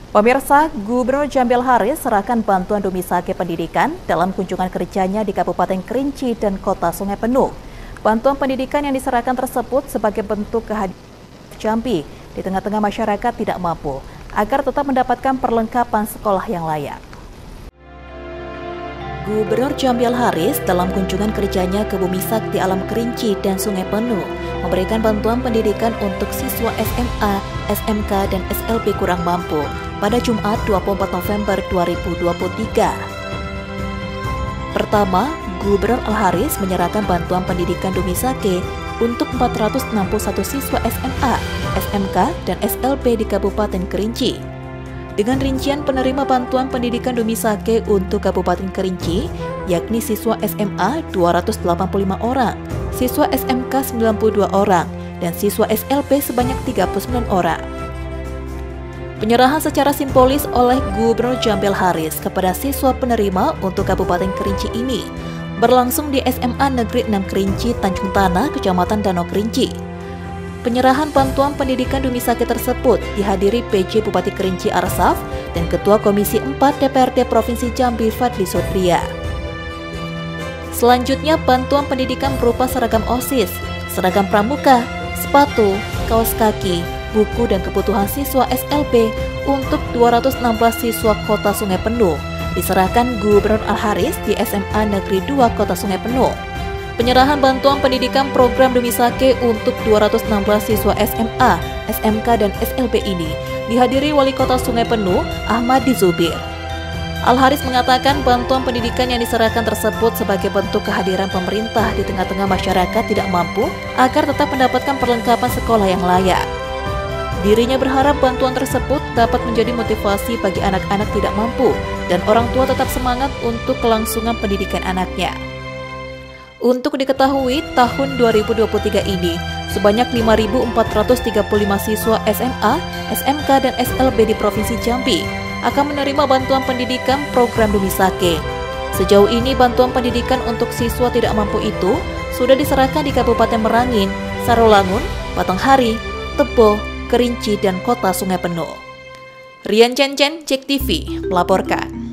Pemirsa, Gubernur Jambil Haris serahkan bantuan Dumisake Pendidikan dalam kunjungan kerjanya di Kabupaten Kerinci dan Kota Sungai Penuh. Bantuan pendidikan yang diserahkan tersebut sebagai bentuk kehadiran Jambi di tengah-tengah masyarakat tidak mampu agar tetap mendapatkan perlengkapan sekolah yang layak. Gubernur Jambil Haris dalam kunjungan kerjanya ke Bumi Sakti Alam Kerinci dan Sungai Penuh memberikan bantuan pendidikan untuk siswa SMA, SMK, dan SLB kurang mampu pada Jumat 24 November 2023. Pertama, Gubernur Al-Haris menyerahkan bantuan pendidikan Dumisake untuk 461 siswa SMA, SMK, dan SLB di Kabupaten Kerinci. Dengan rincian penerima bantuan pendidikan Dumisake untuk Kabupaten Kerinci, yakni siswa SMA 285 orang, siswa SMK 92 orang, dan siswa SLB sebanyak 39 orang. Penyerahan secara simbolis oleh Gubernur Jambil Haris kepada siswa penerima untuk Kabupaten Kerinci ini berlangsung di SMA Negeri 6 Kerinci, Tanjung Tanah, Kecamatan Danau Kerinci. Penyerahan bantuan pendidikan Dumisake tersebut dihadiri PJ Bupati Kerinci Arsaf dan Ketua Komisi 4 DPRD Provinsi Jambi Fadli Sodria. Selanjutnya, bantuan pendidikan berupa seragam OSIS, seragam pramuka, sepatu, kaos kaki, buku dan kebutuhan siswa SLB untuk 216 siswa Kota Sungai Penuh diserahkan Gubernur Al-Haris di SMA Negeri 2 Kota Sungai Penuh. Penyerahan bantuan pendidikan program Dumisake untuk 216 siswa SMA, SMK, dan SLB ini dihadiri Wali Kota Sungai Penuh, Ahmadi Zubir. Al-Haris mengatakan bantuan pendidikan yang diserahkan tersebut sebagai bentuk kehadiran pemerintah di tengah-tengah masyarakat tidak mampu agar tetap mendapatkan perlengkapan sekolah yang layak. Dirinya berharap bantuan tersebut dapat menjadi motivasi bagi anak-anak tidak mampu dan orang tua tetap semangat untuk kelangsungan pendidikan anaknya. Untuk diketahui, tahun 2023 ini, sebanyak 5.435 siswa SMA, SMK, dan SLB di Provinsi Jambi akan menerima bantuan pendidikan program Dumisake. Sejauh ini, bantuan pendidikan untuk siswa tidak mampu itu sudah diserahkan di Kabupaten Merangin, Sarolangun, Batanghari, Tebo, Kerinci, dan Kota Sungai Penuh. Rian Cencen, JEK TV, melaporkan.